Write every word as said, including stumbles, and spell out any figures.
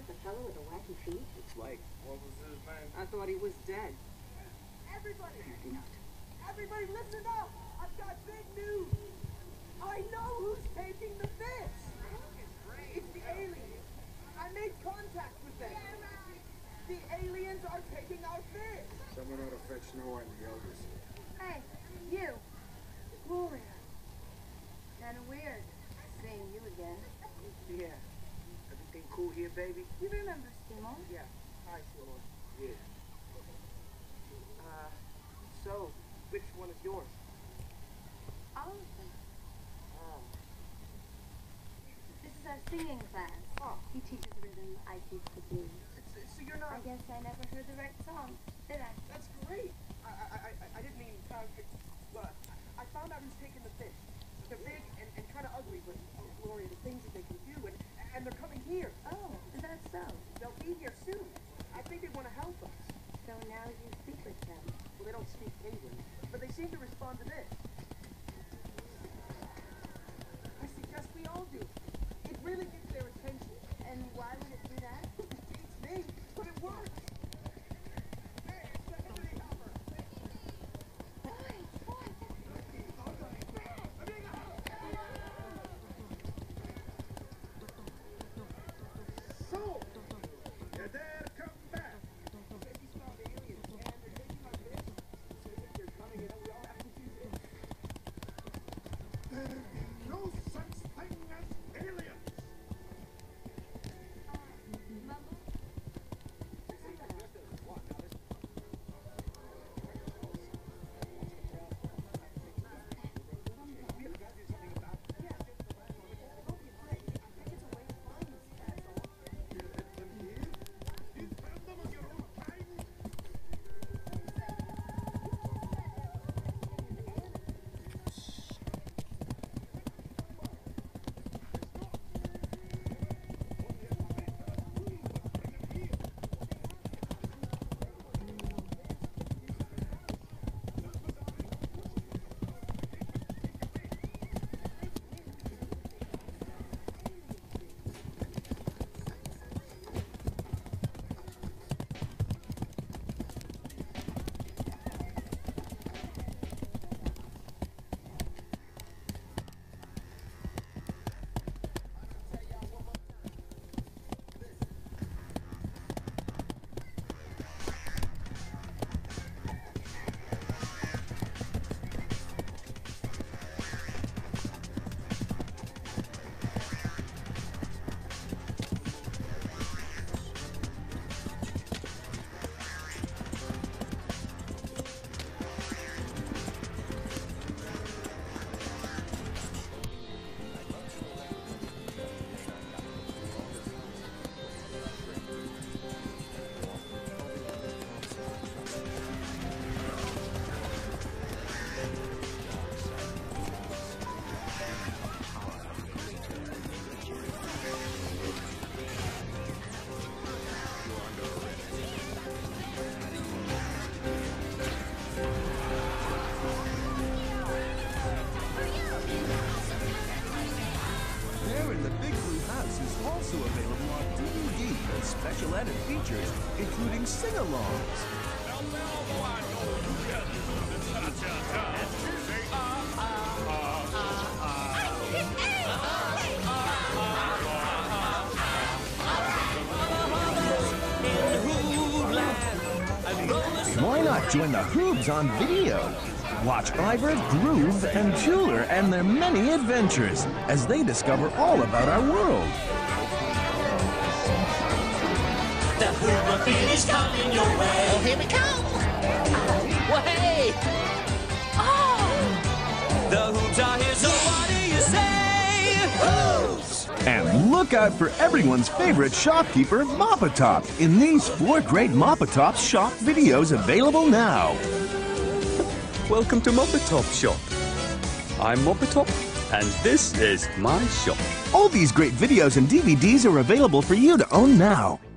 The fellow with the wacky feet? Looks like. What was his name? I thought he was dead. Everybody! Apparently not. Everybody listen up! I've got big news! I know who's taking the fish! It's the aliens. I made contact with them. The aliens are taking our fish. Someone ought to fetch Noah and the elders. Hey, you. Julia. Kinda weird seeing you again. Yeah. Everything cool here, baby? You remember Simon? Yeah. Hi, Simon. Yeah. Uh, so, which one is yours? All of them. Oh. This is our singing class. Oh. He teaches rhythm, I teach the blues. So you're not... I guess I never heard the right song, did I? That's great. I, I, I, I didn't mean... Uh, but I found out who's taking the fish. They're big and, and kind of ugly, but oh, Gloria, the things that they can do, and, and they're coming here. Oh, is that so? They'll be here soon. I think they want to help us. So now you speak with them. Well, they don't speak English, but they seem to respond to this. I suggest we all do. It really gets their attention. And why would it do that? It beats me, but it works. Hey, it's the Henry Hopper. So, you dare come back. Maybe smell the aliens, and they're taking our fish. So if they're coming, you know, we all have to do this. There's no such thing as aliens. Special edit features, including sing-alongs. Why not join the Hoobs on video? Watch Ivor, Groove, and Jeweler and their many adventures as they discover all about our world. The Hoover feed is coming your way. Oh, here we come! Well, hey! Oh! The Hoobs are here, so what do you say? Hoobs! And look out for everyone's favorite shopkeeper, Moppatop, in these four great Moppatop shop videos available now. Welcome to Moppatop Shop. I'm Moppatop, and this is my shop. All these great videos and D V Ds are available for you to own now.